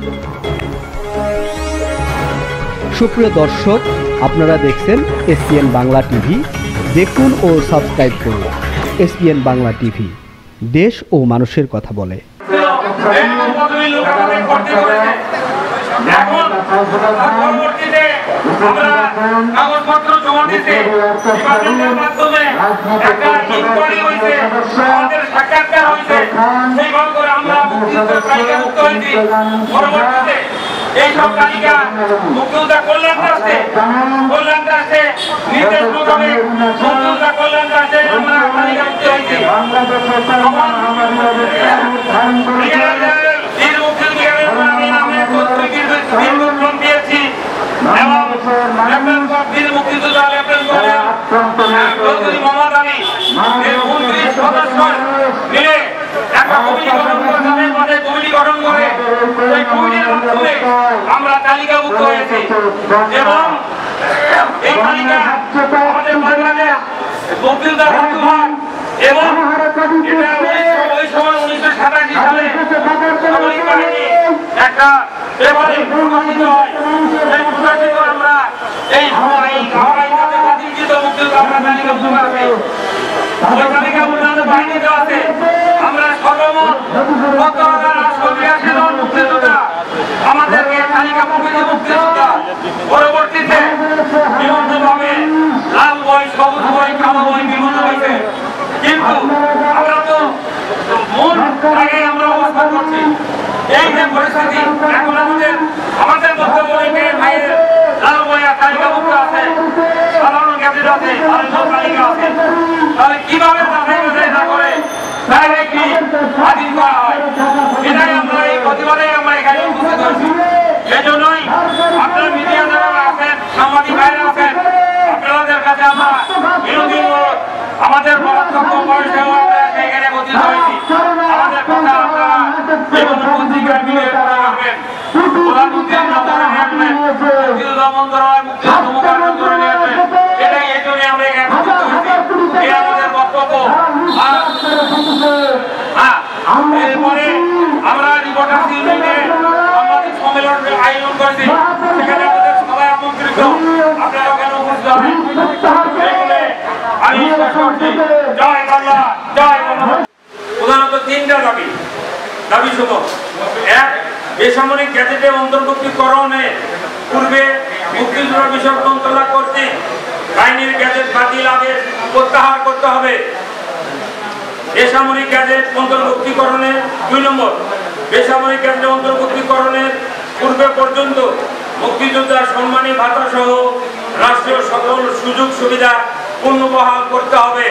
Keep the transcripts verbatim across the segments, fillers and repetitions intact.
সুপ্রিয় দর্শক, আপনারা দেখছেন এসপিএন বাংলা টিভি। দেখুন ও সাবস্ক্রাইব করুন এসপিএন বাংলা টিভি, দেশ ও মানুষের কথা বলে। কাগজপত্র জমা দিতে মাধ্যমে একটা ইনকোয়ারি হয়েছে, আমাদের সাক্ষাৎকার হয়েছে, সেইভাবে করে আমরা তালিকাভুক্ত হয়েছি। পরবর্তীতে এইসব তালিকা মুক্তিযোদ্ধা কল্যাণ ট্রাস্টে কল্যাণ ট্রাস্টে নির্দেশ মোতাবেক মুক্তিযোদ্ধা কল্যাণ ট্রাস্টে আমরা তালিকাভুক্ত হয়েছি। বীর মুক্তিযোদ্ধাদের আমি নামে দীর্ঘক্ষণ দিয়েছি এবং বীর মুক্তিযোদ্ধা চৌধুরী মোহাম্মদ আলী উনত্রিশ সদস্য মিলে একটা কমিটি গঠন করে তাদের মাঝে কমিটি গঠন করে সেই কমিটির মাধ্যমে আমরা তালিকাভুক্ত হয়েছি এবং এই তালিকা আমাদের বাংলাদেশ মুক্তিযোদ্ধা বন্ধুভাগ এবং এটা ওই সময় উনিশশো সাতাশি সালে সামরিক বাহিনী একটা পেপারে প্রকাশিত হয়। সেই প্রকাশিত আমরা এই মুক্তিযোদ্ধা আমরা তালিকাভুক্ত আছি। ওই তালিকা উন্নয়ন বাহিনীতে আছে আমরা সর্বমোট কত হাজার আটশো বিরাশি জন মুক্তিযোদ্ধা আমাদেরকে তালিকাভুক্ত মুক্তিযোদ্ধা। পরবর্তীতে বিভিন্নভাবে লাল বই, সবুজ বই, কালো বই বিভিন্ন হয়েছে, কিন্তু আমরা তো মূল আগে আমরা অবস্থান করছি। এই যে পরিস্থিতি এখন আমাদের আমাদের বক্তব্য ভাইয়ের লাল বইয়া তালিকাভুক্ত আছে, সাধারণ গ্যাজেট আছে, আরেকজন তালিকা আছে, তাহলে কিভাবে তাদের না করে ডাইরেক্টলি স্বাধীন করা হয়? এটাই আমরা এই প্রতিবাদে আমরা এখানে উপস্থিত হয়েছি। এই জন্যই আপনার মিডিয়া যারা আছেন, সাংবাদিক ভাইরা আছেন, আপনাদের কাছে আমরা বিরোধী আমাদের বক্তব্য বয়সে আমরা এখানে উপস্থিত হয়েছি। আমাদের কথা আপনারা যে কোনো পত্রিকায় মিলিয়ে পড়ে রাখবেন, প্রধানমন্ত্রীর নজরে নিয়ে আসবেন, মুক্তিযোদ্ধা মন্ত্রণালয় মুক্তিযোদ্ধা মোকাবিলা করে নিয়ে আসবেন। এটাই এই জন্য আমরা এখানে উপস্থিত হয়েছি। এই আমাদের বক্তব্য। এরপরে আমরা রিপোর্টার্স ইউনিয়নে সাংবাদিক সম্মেলনের আয়োজন করেছি, সেখানে আমাদের সবাই আমন্ত্রিত, আপনারা ওখানে উপস্থিত হবেন। আমি জয় বাংলা, জয় বাংলা। প্রধানত তিনটা দাবি দাবি সমূহ। এক, বেসামরিক গ্যাজেটে অন্তর্ভুক্তিকরণে পূর্বে মুক্তিযোদ্ধা বিষয়ক মন্ত্রণালয় কর্তৃক বাহিনীর গ্যাজেট বাতিল আদেশ প্রত্যাহার করতে হবে। বেসামরিক গ্যাজেট অন্তর্ভুক্তিকরণের দুই নম্বর, বেসামরিক গ্যাজেট অন্তর্ভুক্তিকরণের পূর্বে পর্যন্ত মুক্তিযোদ্ধার সম্মানী ভাতা সহ রাষ্ট্রীয় সকল সুযোগ সুবিধা পুনর্বহাল করতে হবে।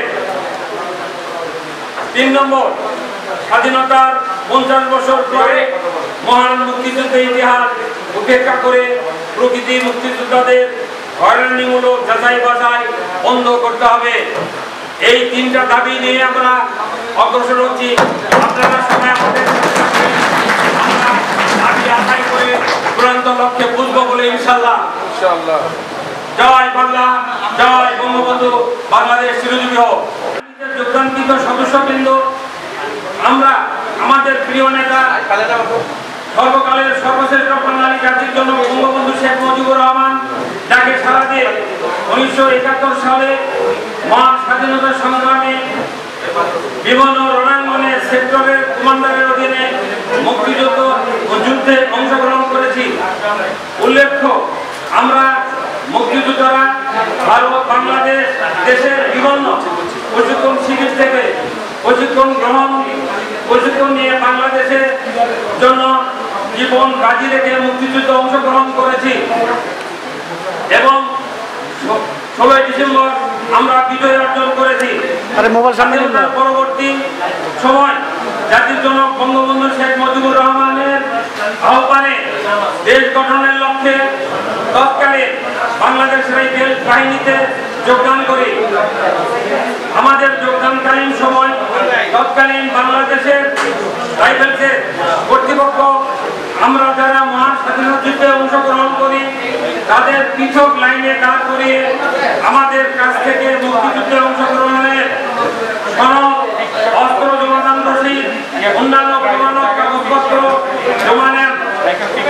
তিন নম্বর, স্বাধীনতার পঞ্চাশ বছর পরে মহান মুক্তিযুদ্ধের ইতিহাস উপেক্ষা করে প্রকৃতি মুক্তিযোদ্ধাদের হয়রানিমূলক যাচাই বাছাই বন্ধ করতে হবে। এই তিনটা দাবি নিয়ে আমরা অগ্রসর হচ্ছি। আপনারা সবাই আমাদের আমরা দাবি আদায় করে চূড়ান্ত লক্ষ্যে বুঝবো বলে ইনশাআল্লাহ। ইনশাআল্লাহ। জয় বাংলা, জয় বঙ্গবন্ধু, বাংলাদেশ চিরজীবী হোক। যোগদানকৃত সদস্যবৃন্দ, আমরা আমাদের প্রিয় নেতা সর্বকালের সর্বশ্রেষ্ঠ বাঙালি জাতির জন্য বঙ্গবন্ধু শেখ মুজিবুর রহমান যাকে সারা দিয়ে উনিশশো একাত্তর সালে মহান স্বাধীনতা সংগ্রামে বিভিন্ন রণাঙ্গনে সেক্টরের কমান্ডারের অধীনে মুক্তিযুদ্ধ ও যুদ্ধে অংশগ্রহণ করেছি। উল্লেখ্য, আমরা মুক্তিযোদ্ধারা ভারত বাংলাদেশ দেশের বিভিন্ন প্রশিক্ষণ শিবির থেকে প্রশিক্ষণ গ্রহণ প্রশিক্ষণ নিয়ে বাংলাদেশের জন্য জীবন বাজি রেখে মুক্তিযুদ্ধে অংশগ্রহণ করেছি এবং ষোলোই ডিসেম্বর আমরা বিজয় অর্জন করেছি। পরবর্তী সময় জাতির জনক বঙ্গবন্ধু শেখ মুজিবুর রহমানের আহ্বানে দেশ গঠনের লক্ষ্যে তৎকালীন বাংলাদেশ রাইফেল বাহিনীতে যোগদান করি। আমাদের যোগদানকালীন সময় তৎকালীন বাংলাদেশের রাইফেলসের কর্তৃপক্ষ আমরা যারা মহান স্বাধীনতা যুদ্ধে অংশগ্রহণ করি তাদের পৃথক লাইনে দাঁড় করিয়ে আমাদের কাছ থেকে মুক্তিযুদ্ধে অংশগ্রহণের সনদ, অস্ত্র জমাদান রসিদ, অন্যান্য প্রমাণক কাগজপত্র জমা নেন।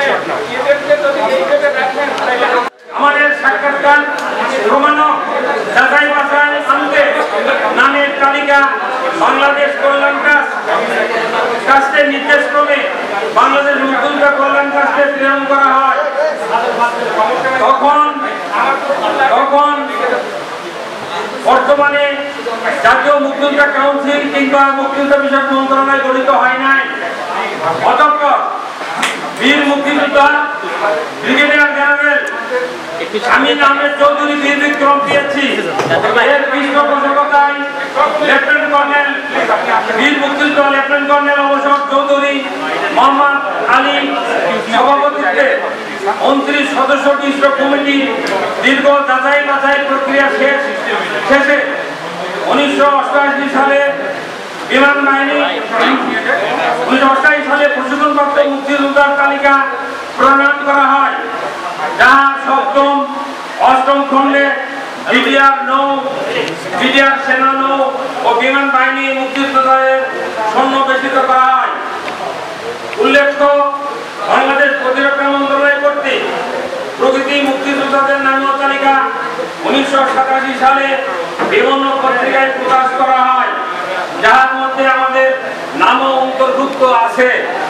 আমাদের সাক্ষাৎকার প্রমাণক যাচাই বাছাই আনতে নামের তালিকা বাংলাদেশ কল্যাণ ট্রাস্টের নির্দেশ ক্রমে বাংলাদেশ মুক্তিযোদ্ধা কল্যাণ ট্রাস্টে প্রেরণ করা হয়। তখন তখন বর্তমানে জাতীয় মুক্তিযোদ্ধা কাউন্সিল কিংবা মুক্তিযোদ্ধা বিষয়ক মন্ত্রণালয় গঠিত হয় নাই। অতঃপর বীর মুক্তিযোদ্ধা ব্রিগেডিয়ার জেনারেল আমিন আহমেদ চৌধুরী বীর বিক্রম পেয়েছি এর পৃষ্ঠপোষকতায় লেফটেন্যান্ট কর্নেল বীর মুক্তিযোদ্ধা লেফটেন্যান্ট কর্নেল অবসর চৌধুরী মোহাম্মদ আলী সভাপতিত্বে উনত্রিশ সদস্য বিশিষ্ট কমিটি দীর্ঘ যাচাই বাছাই প্রক্রিয়া শেষ শেষে উনিশশো অষ্টআশি সালে বিমান বাহিনী উনিশশো অষ্টআশি সালে প্রশিক্ষণপ্রাপ্ত মুক্তিযোদ্ধার তালিকা প্রণয়ন করা হয়, যাহা সপ্তম অষ্টম খণ্ডে বিডিআর নৌ বিডিআর সেনা নৌ ও বিমান বাহিনী মুক্তিযোদ্ধাদের সন্নিবেশিত করা হয়। উল্লেখ্য, বাংলাদেশ প্রতিরক্ষা মন্ত্রণালয় কর্তৃক প্রকৃতি মুক্তিযোদ্ধাদের নামীয় তালিকা উনিশশো সাতাশি সালে বিভিন্ন পত্রিকায় প্রকাশ করা হয়, যার মধ্যে আমাদের নামও অন্তর্ভুক্ত আছে।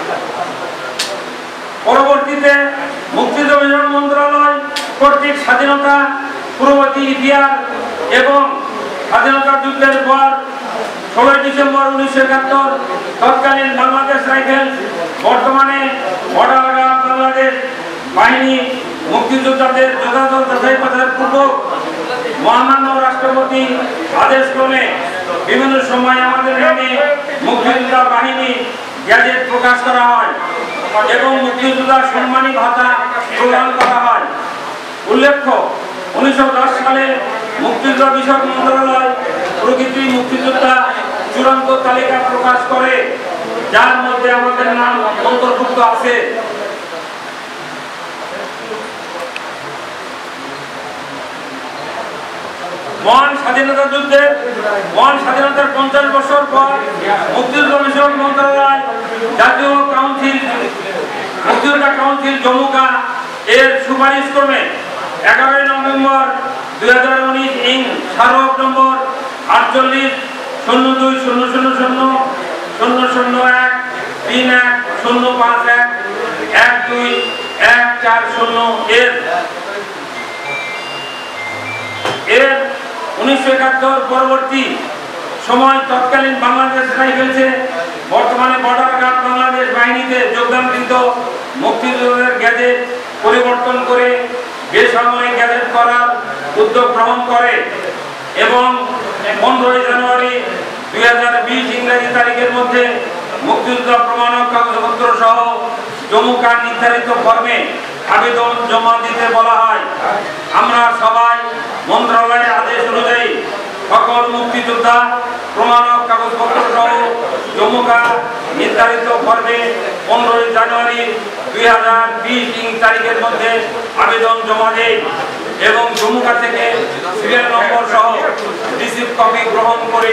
পরবর্তীতে মুক্তিযোদ্ধা মন্ত্রণালয় কর্তৃক স্বাধীনতা পূর্ববর্তী ইতিহাস এবং স্বাধীনতা যুদ্ধের পর ষোলোই ডিসেম্বর উনিশশো একাত্তর তৎকালীন বাংলাদেশ রাইফেলস বর্তমানে বর্ডার গার্ড বাংলাদেশ বাহিনী মুক্তিযোদ্ধাদের যথাযথ যাচাই বাছাই পূর্বক মহামান্য রাষ্ট্রপতি আদেশ ক্রমে বিভিন্ন সময় আমাদের নামে মুক্তিযোদ্ধা বাহিনী গ্যাজেট প্রকাশ করা হয় এবং মুক্তিযোদ্ধা সম্মানী ভাতা প্রদান করা হয়। উল্লেখ্য, উনিশশো দশ সালে মুক্তিযোদ্ধা বিষয়ক মন্ত্রণালয় প্রকৃতি মুক্তিযোদ্ধা চূড়ান্ত তালিকা প্রকাশ করে, যার মধ্যে আমাদের নাম অন্তর্ভুক্ত আছে। মহান স্বাধীনতা যুদ্ধের মহান স্বাধীনতার পঞ্চাশ বছর পর মুক্তিযোদ্ধা বিষয়ক মন্ত্রণালয় জাতীয় কাউন্সিল মুক্তিযোদ্ধা কাউন্সিল জমুকা এর সুপারিশ ক্রমে এগারোই নভেম্বর দুই হাজার উনিশ ইং স্মারক নম্বর আটচল্লিশ শূন্য দুই শূন্য শূন্য শূন্য শূন্য শূন্য এক তিন এক শূন্য পাঁচ এক এক দুই এক চার শূন্য এর এর উনিশশো একাত্তর পরবর্তী সময় তৎকালীন বাংলাদেশ রাইফেলসে বর্তমানে বর্ডার গার্ড বাংলাদেশ বাহিনীতে যোগদানকৃত মুক্তিযোদ্ধাদের গ্যাজেট পরিবর্তন করে বেসামরিক গ্যাজেট করার উদ্যোগ গ্রহণ করে এবং পনেরোই জানুয়ারি দুই হাজার বিশ ইংরেজি তারিখের মধ্যে মুক্তিযোদ্ধা প্রমাণক কাগজপত্র সহ জমুকা নির্ধারিত ফর্মে আবেদন জমা দিতে বলা হয়। আমরা সবাই মন্ত্রণালয়ের আদেশ অনুযায়ী সকল মুক্তিযোদ্ধা প্রমাণক কাগজপত্র সহ জমুকা নির্ধারিত ফর্মে পনেরোই জানুয়ারি দুই হাজার বিশ ইং তারিখের মধ্যে আবেদন জমা দেয় এবং জমুকা থেকে সিরিয়াল নম্বর সহ রিসিভ কপি গ্রহণ করে।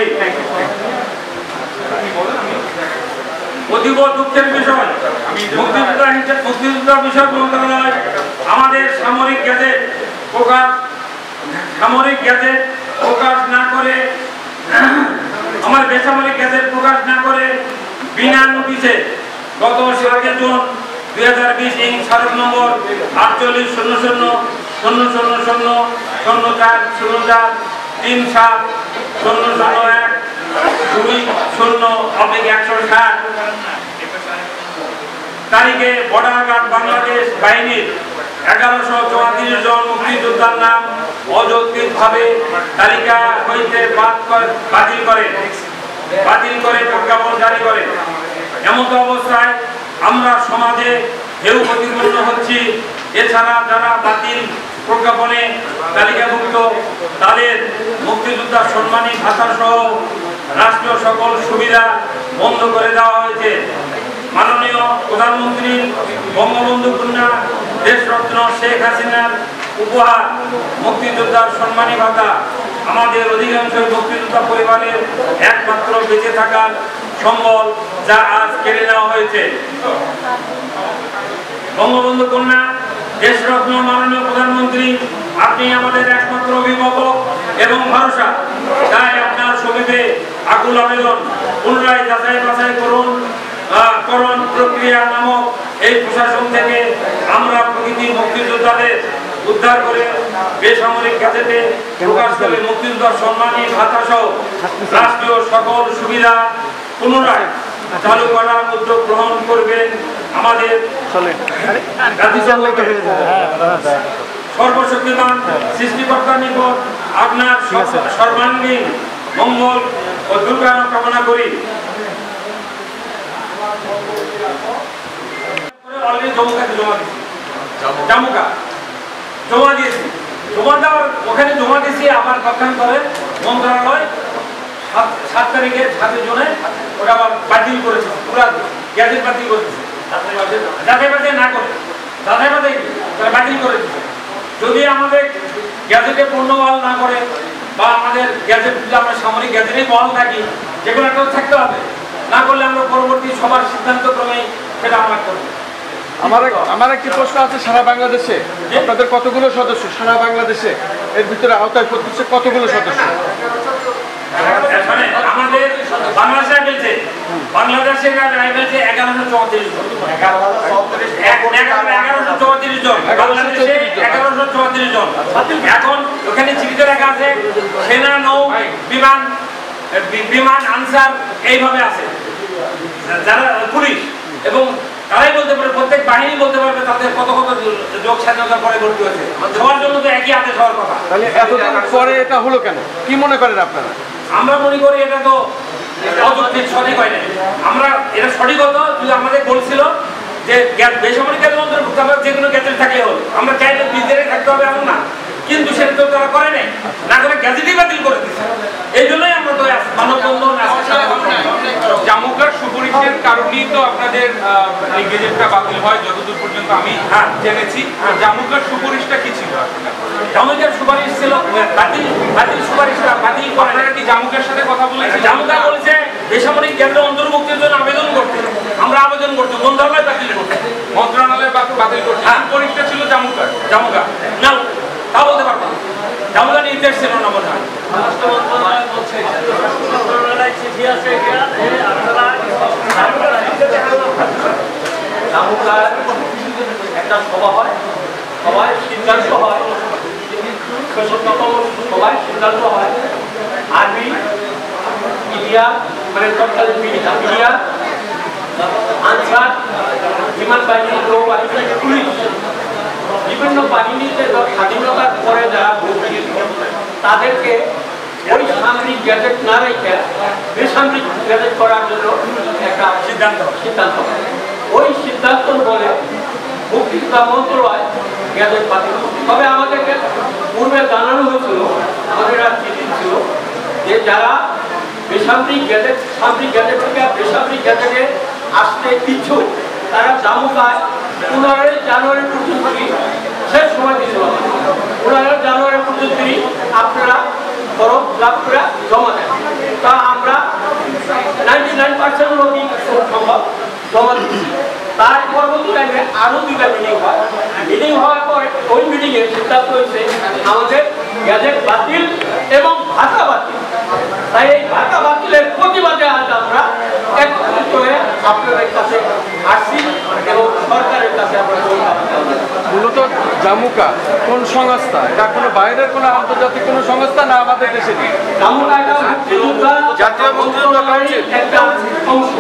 অতীব দুঃখের বিষয়, মুক্তিযোদ্ধা মুক্তিযোদ্ধা বিষয়ক মন্ত্রণালয় আমাদের সামরিক গ্যাজেট প্রকাশ সামরিক গ্যাজেট প্রকাশ না করে আমার বেসামরিক গ্যাজেট প্রকাশ না করে বিনা নোটিশে গত সাতই জুন দুই হাজার বিশ ইং স্মারক নম্বর আটচল্লিশ শূন্য শূন্য শূন্য শূন্য শূন্য শূন্য চার শূন্য চার তিন সাত শূন্য শূন্য এক দুই শূন্য অবলিক একশো ষাট তারিখে বর্ডার গার্ড বাংলাদেশ বাহিনীর এগারোশো চৌত্রিশ জন মুক্তিযোদ্ধার নাম অযৌক্তিকভাবে তালিকা হইতে বাতিল করে বাতিল করে প্রজ্ঞাপন জারি করে। এমন অবস্থায় আমরা সমাজে ঢেউ প্রতিপন্ন হচ্ছি। এছাড়া যারা বাতিল প্রজ্ঞাপনে তালিকাভুক্ত তাদের মুক্তিযোদ্ধা সম্মানী ভাতা সহ রাষ্ট্রীয় সকল সুবিধা বন্ধ করে দেওয়া হয়েছে। মাননীয় প্রধানমন্ত্রী বঙ্গবন্ধু কন্যা দেশরত্ন শেখ হাসিনার উপহার মুক্তিযোদ্ধার সম্মানী ভাতা আমাদের অধিকাংশ মুক্তিযোদ্ধা পরিবারের একমাত্র বেঁচে থাকার সম্বল, যা আজ কেড়ে নেওয়া হয়েছে। বঙ্গবন্ধু কন্যা দেশরত্ন মাননীয় প্রধানমন্ত্রী, আপনি আমাদের একমাত্র অভিভাবক এবং ভরসা। তাই আপনার ছবিতে আকুল আবেদন, পুনরায় যাচাই বাছাই করুন করণ প্রক্রিয়া নামক এই প্রশাসন থেকে আমরা প্রকৃতি মুক্তিযোদ্ধাদের উদ্ধার করে বেসামরিক গেজেটে প্রকাশ করে মুক্তিযোদ্ধার সম্মানী ভাতা সহ রাষ্ট্রীয় সকল সুবিধা পুনরায় চালু করার উদ্যোগ গ্রহণ করবেন। আমাদের সর্বশক্তিমান সৃষ্টিকর্তার নিকট আপনার সর্বাঙ্গীন মঙ্গল ও দুর্গায়ন কামনা করি। অলরেডি জম্মুকাতে জমা দিয়েছি, জামুকা জমা দিয়েছি, জমা দেওয়ার ওখানে জমা দিয়েছি। আবার পক্ষান্তরে মন্ত্রণালয় সাত সাত তারিখে সাতের জন্য ওটা আবার বাতিল করেছে, পুরা গ্যাজেট বাতিল করেছে। যাচাই বাছাই না করে যাচাই বাছাই তারা বাতিল করে দিচ্ছে। যদি আমাদের গ্যাজেটে পূর্ণ বহাল না করে বা আমাদের গ্যাজেট যদি আমরা সামরিক গ্যাজেটেই বহাল থাকি, যেগুলো একটা থাকতে হবে, না করলে আমরা পরবর্তী সবার সিদ্ধান্ত ক্রমে সেটা আমরা করবো। আমার আমার একটি প্রশ্ন আছে, সারা বাংলাদেশে আপনাদের কতগুলো সদস্য? সারা বাংলাদেশে এর ভিতরে আওতায় পড়তেছে কতগুলো সদস্য? আমাদের বাংলাদেশে বলছে বাংলাদেশে বলছে এগারোশো চৌত্রিশ জন, এগারোশো চৌত্রিশ জন বাংলাদেশে এগারোশো চৌত্রিশ জন। এখন ওখানে জীবিত রেখা আছে সেনা, নৌ, বিমান, বিমান আনসার এইভাবে আছে যারা পুলিশ, এবং তারাই বলতে পারে, প্রত্যেক বাহিনী বলতে পারবে তাদের কত কত যোগ স্বাধীনতার পরে ভর্তি হয়েছে। সবার জন্য তো একই আদেশ হওয়ার কথা। তাহলে এতদিন পরে এটা হলো কেন? কি মনে করেন আপনারা? আমরা মনে করি এটা তো অযৌক্তিক, সঠিক হয় না। আমরা এটা সঠিক হতো যদি আমাদের বলছিল যে বেসামরিক গ্যাজেট অন্তর্ভুক্ত হবে, যে কোনো গ্যাজেট থাকলে হল, আমরা চাইলে বিজেপি থাকতে হবে এমন না, কিন্তু সেটা তো তারা করে নাই, না করে গ্যাজেটই বাতিল করে দিচ্ছে। এই জন্যই আমরা তো মানববন্ধন জামুকার সুপারিশের কারণেই তো আপনাদের এই গেজেটটা বাতিল হয়, যতদূর পর্যন্ত আমি জেনেছি। জামুকার সুপারিশটা কি ছিল? জামুকার সুপারিশ ছিল বাতিল, বাতিল সুপারিশটা বাতিল করে। আপনারা কি জামুকার সাথে কথা বলেছেন? জামুকা বলেছে বেসামরিক গ্যাজেট অন্তর্ভুক্তির জন্য আবেদন করতে, আমরা আবেদন করতে, মন্ত্রণালয় বাতিল করতে, মন্ত্রণালয় বাতিল করছে। সুপারিশটা ছিল জামুকার। জামুকা না, তা বলতে পারবো না, জামুকা নির্দেশ ছিল না মনে হয়। জামুকার একটা সভা হয়, সবাই সিদ্ধান্ত হয়, সবাই সিদ্ধান্ত হয় আর্মি, ইন্ডিয়া মানে তৎকালীন মিডিয়া, আনসার, বিমান বাহিনী, নৌবাহিনী, পুলিশ, বিভিন্ন বাহিনীতে স্বাধীনতার পরে যারা ভর্তি তাদেরকে ওই সামরিক গ্যাজেট না রেখে বেসামরিক গ্যাজেট করার জন্য একটা সিদ্ধান্ত সিদ্ধান্ত ওই সিদ্ধান্ত বলে মুক্তিযোদ্ধা মন্ত্রণালয় গ্যাজেট বাতিল। তবে আমাদেরকে পূর্বে জানানো হয়েছিল, আমাদের আর চিঠি ছিল যে যারা বেসামরিক গ্যাজেট সামরিক গ্যাজেট থেকে বেসামরিক গ্যাজেটে আসতে ইচ্ছুক তারা জামুকায় পনেরোই জানুয়ারি পর্যন্ত শেষ সময় দিয়েছিল। পনেরোই জানুয়ারি পর্যন্ত আপনারা ফরম লাভ করে জমা দেন। তা আমরা নাইনটি নাইন পার্সেন্ট লোকই সম্ভব জমা দিচ্ছি। তার পরবর্তী টাইমে আরও দুইটা মিটিং হয়। মিটিং হওয়ার পরে ওই মিটিংয়ে সিদ্ধান্ত হয়েছে আমাদের গ্যাজেট বাতিল এবং ভাতা বাতিল। তাই এই ভাতা বাতিলের প্রতিবাদে আজ আমরা একত্রিত হয়ে আপনাদের কাছে আসছি এবং সরকারের কাছে আমরা। মূলত জামুকা কোন সংস্থা? এটা কোনো বাইরের কোনো আন্তর্জাতিক কোনো সংস্থা না আমাদের দেশে? জামুকা একটা মুক্তিযোদ্ধা জাতীয় মুক্তিযোদ্ধা কাউন্সিল একটা অংশ।